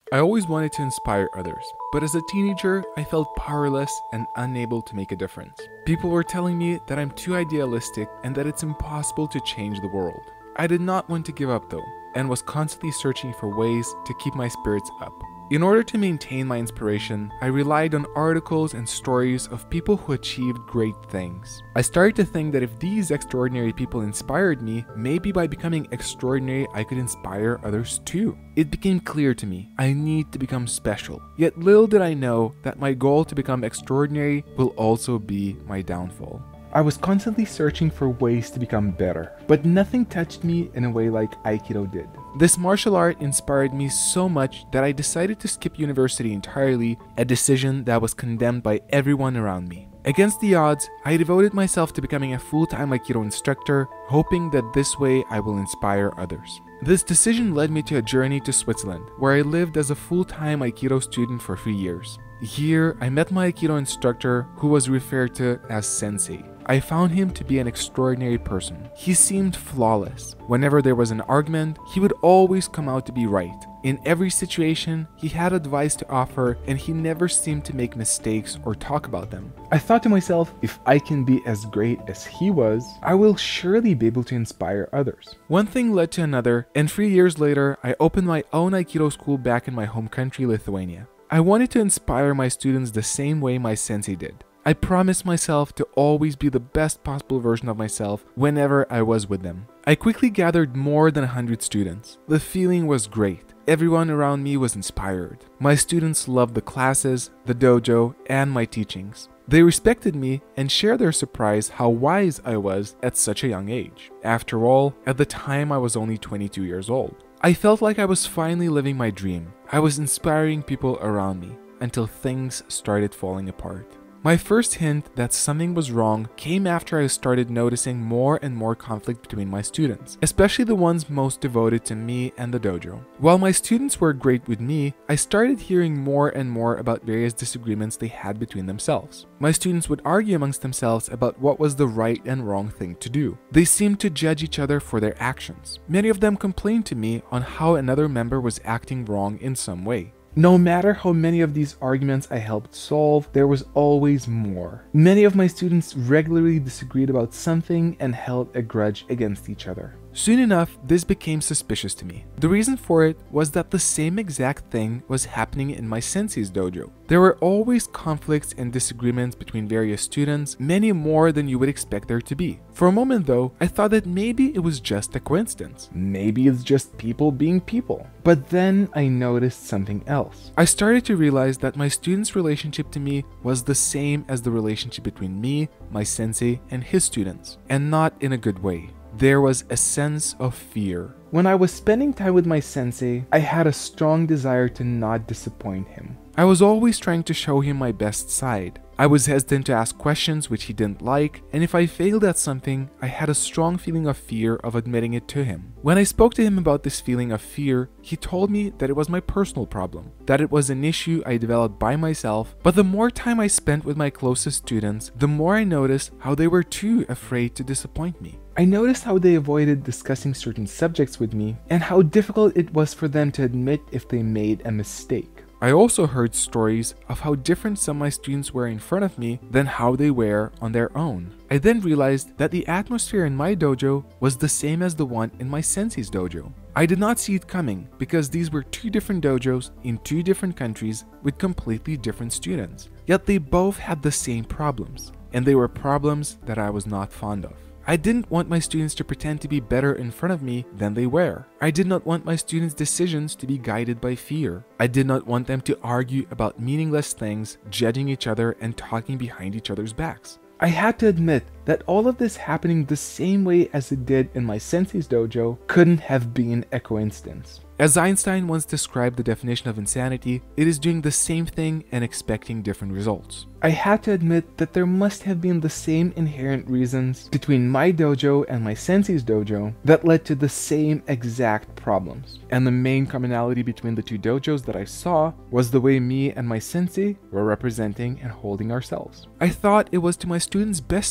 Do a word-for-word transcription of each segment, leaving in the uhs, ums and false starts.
I always wanted to inspire others, but as a teenager, I felt powerless and unable to make a difference. People were telling me that I'm too idealistic and that it's impossible to change the world. I did not want to give up though, and was constantly searching for ways to keep my spirits up. In order to maintain my inspiration, I relied on articles and stories of people who achieved great things. I started to think that if these extraordinary people inspired me, maybe by becoming extraordinary I could inspire others too. It became clear to me, I need to become special. Yet little did I know that my goal to become extraordinary will also be my downfall. I was constantly searching for ways to become better, but nothing touched me in a way like Aikido did. This martial art inspired me so much that I decided to skip university entirely, a decision that was condemned by everyone around me. Against the odds, I devoted myself to becoming a full-time Aikido instructor, hoping that this way I will inspire others. This decision led me to a journey to Switzerland, where I lived as a full-time Aikido student for three years. Here, I met my Aikido instructor, who was referred to as Sensei. I found him to be an extraordinary person. He seemed flawless. Whenever there was an argument, he would always come out to be right. In every situation, he had advice to offer, and he never seemed to make mistakes or talk about them. I thought to myself, if I can be as great as he was, I will surely be able to inspire others. One thing led to another, and three years later, I opened my own Aikido school back in my home country, Lithuania. I wanted to inspire my students the same way my sensei did. I promised myself to always be the best possible version of myself whenever I was with them. I quickly gathered more than one hundred students. The feeling was great. Everyone around me was inspired. My students loved the classes, the dojo, and my teachings. They respected me and shared their surprise how wise I was at such a young age. After all, at the time I was only twenty-two years old. I felt like I was finally living my dream. I was inspiring people around me until things started falling apart. My first hint that something was wrong came after I started noticing more and more conflict between my students, especially the ones most devoted to me and the dojo. While my students were great with me, I started hearing more and more about various disagreements they had between themselves. My students would argue amongst themselves about what was the right and wrong thing to do. They seemed to judge each other for their actions. Many of them complained to me on how another member was acting wrong in some way. No matter how many of these arguments I helped solve, there was always more. Many of my students regularly disagreed about something and held a grudge against each other. Soon enough, this became suspicious to me. The reason for it was that the same exact thing was happening in my sensei's dojo. There were always conflicts and disagreements between various students, many more than you would expect there to be. For a moment though, I thought that maybe it was just a coincidence. Maybe it's just people being people. But then I noticed something else. I started to realize that my students' relationship to me was the same as the relationship between me, my sensei, and his students, and not in a good way. There was a sense of fear. When I was spending time with my sensei, I had a strong desire to not disappoint him. I was always trying to show him my best side. I was hesitant to ask questions which he didn't like, and if I failed at something, I had a strong feeling of fear of admitting it to him. When I spoke to him about this feeling of fear, he told me that it was my personal problem, that it was an issue I developed by myself, but the more time I spent with my closest students, the more I noticed how they were too afraid to disappoint me. I noticed how they avoided discussing certain subjects with me, and how difficult it was for them to admit if they made a mistake. I also heard stories of how different some of my students were in front of me than how they were on their own. I then realized that the atmosphere in my dojo was the same as the one in my sensei's dojo. I did not see it coming because these were two different dojos in two different countries with completely different students. Yet they both had the same problems, and they were problems that I was not fond of. I didn't want my students to pretend to be better in front of me than they were. I did not want my students' decisions to be guided by fear. I did not want them to argue about meaningless things, judging each other and talking behind each other's backs. I had to admit that all of this happening the same way as it did in my sensei's dojo couldn't have been a coincidence. As Einstein once described the definition of insanity, it is doing the same thing and expecting different results. I had to admit that there must have been the same inherent reasons between my dojo and my sensei's dojo that led to the same exact problems. And the main commonality between the two dojos that I saw was the way me and my sensei were representing and holding ourselves. I thought it was to my students' best favor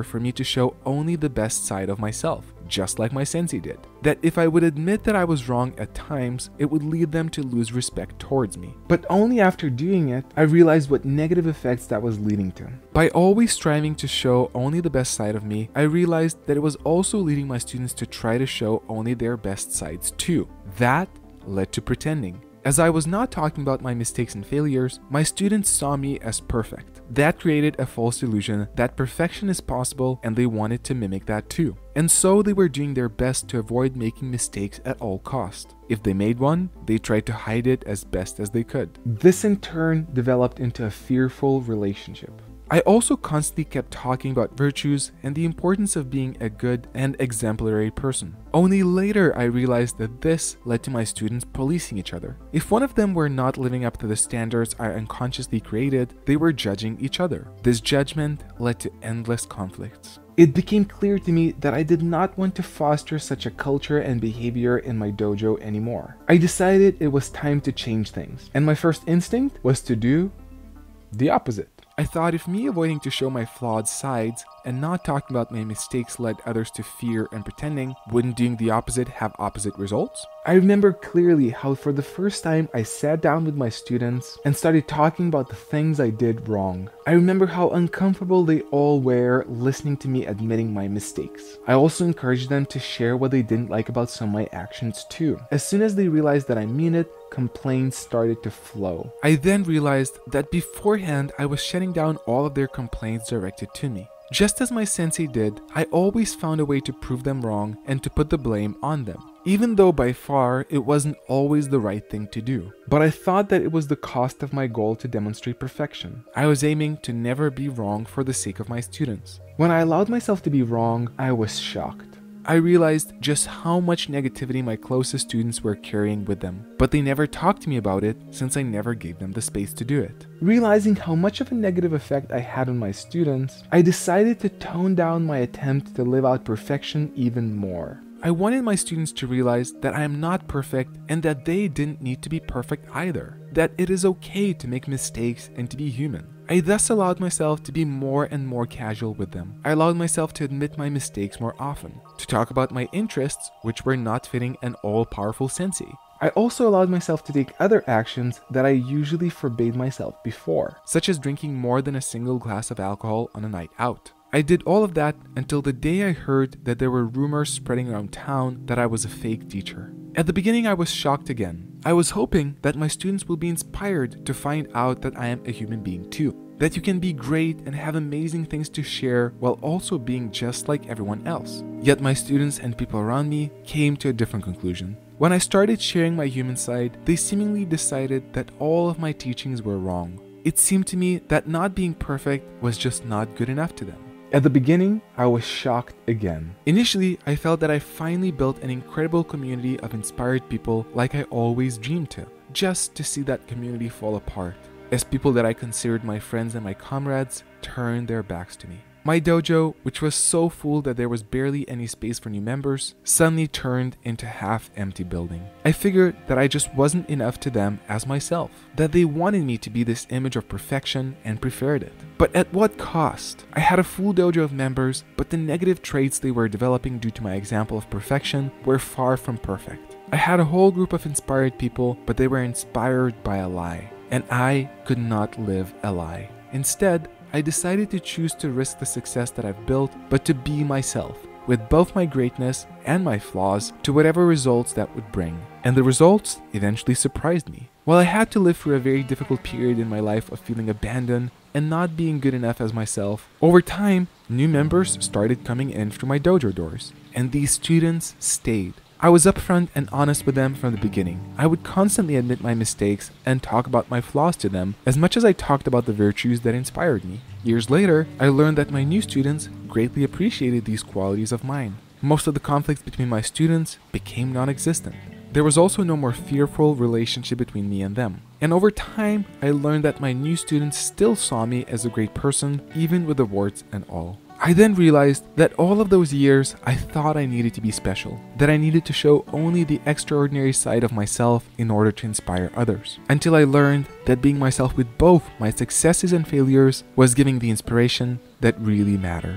for me to show only the best side of myself, just like my sensei did. That if I would admit that I was wrong at times, it would lead them to lose respect towards me. But only after doing it, I realized what negative effects that was leading to. By always striving to show only the best side of me, I realized that it was also leading my students to try to show only their best sides too. That led to pretending. As I was not talking about my mistakes and failures, my students saw me as perfect. That created a false illusion that perfection is possible, and they wanted to mimic that too. And so they were doing their best to avoid making mistakes at all cost. If they made one, they tried to hide it as best as they could. This in turn developed into a fearful relationship. I also constantly kept talking about virtues and the importance of being a good and exemplary person. Only later I realized that this led to my students policing each other. If one of them were not living up to the standards I unconsciously created, they were judging each other. This judgment led to endless conflicts. It became clear to me that I did not want to foster such a culture and behavior in my dojo anymore. I decided it was time to change things, and my first instinct was to do the opposite. I thought if me avoiding to show my flawed sides and not talking about my mistakes led others to fear and pretending, wouldn't doing the opposite have opposite results? I remember clearly how for the first time I sat down with my students and started talking about the things I did wrong. I remember how uncomfortable they all were listening to me admitting my mistakes. I also encouraged them to share what they didn't like about some of my actions too. As soon as they realized that I mean it, complaints started to flow. I then realized that beforehand I was shutting down all of their complaints directed to me. Just as my sensei did, I always found a way to prove them wrong and to put the blame on them, even though by far it wasn't always the right thing to do. But I thought that it was the cost of my goal to demonstrate perfection. I was aiming to never be wrong for the sake of my students. When I allowed myself to be wrong, I was shocked. I realized just how much negativity my closest students were carrying with them, but they never talked to me about it since I never gave them the space to do it. Realizing how much of a negative effect I had on my students, I decided to tone down my attempt to live out perfection even more. I wanted my students to realize that I am not perfect and that they didn't need to be perfect either, that it is okay to make mistakes and to be human. I thus allowed myself to be more and more casual with them. I allowed myself to admit my mistakes more often, to talk about my interests which were not fitting an all-powerful sensei. I also allowed myself to take other actions that I usually forbade myself before, such as drinking more than a single glass of alcohol on a night out. I did all of that until the day I heard that there were rumors spreading around town that I was a fake teacher. At the beginning, I was shocked again. I was hoping that my students will be inspired to find out that I am a human being too. That you can be great and have amazing things to share while also being just like everyone else. Yet my students and people around me came to a different conclusion. When I started sharing my human side, they seemingly decided that all of my teachings were wrong. It seemed to me that not being perfect was just not good enough to them. At the beginning, I was shocked again. Initially, I felt that I finally built an incredible community of inspired people like I always dreamed to, just to see that community fall apart, as people that I considered my friends and my comrades turned their backs to me. My dojo, which was so full that there was barely any space for new members, suddenly turned into a half-empty building. I figured that I just wasn't enough to them as myself, that they wanted me to be this image of perfection and preferred it. But at what cost? I had a full dojo of members, but the negative traits they were developing due to my example of perfection were far from perfect. I had a whole group of inspired people, but they were inspired by a lie, and I could not live a lie. Instead, I decided to choose to risk the success that I've built, but to be myself, with both my greatness and my flaws, to whatever results that would bring. And the results eventually surprised me. While I had to live through a very difficult period in my life of feeling abandoned and not being good enough as myself, over time, new members started coming in through my dojo doors, and these students stayed. I was upfront and honest with them from the beginning. I would constantly admit my mistakes and talk about my flaws to them as much as I talked about the virtues that inspired me. Years later, I learned that my new students greatly appreciated these qualities of mine. Most of the conflicts between my students became non-existent. There was also no more fearful relationship between me and them. And over time, I learned that my new students still saw me as a great person, even with the warts and all. I then realized that all of those years I thought I needed to be special, that I needed to show only the extraordinary side of myself in order to inspire others, until I learned that being myself with both my successes and failures was giving the inspiration that really mattered.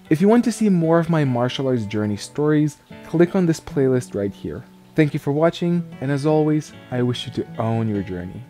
If you want to see more of my martial arts journey stories, click on this playlist right here. Thank you for watching, and as always, I wish you to own your journey.